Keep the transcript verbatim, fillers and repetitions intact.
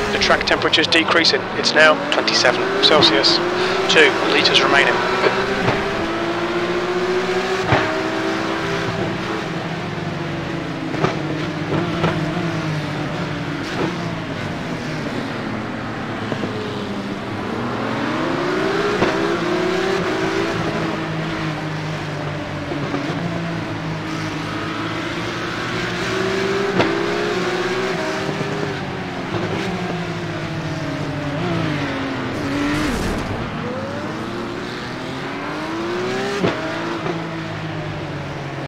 The track temperature is decreasing. It's now twenty-seven Celsius. Two litres remaining.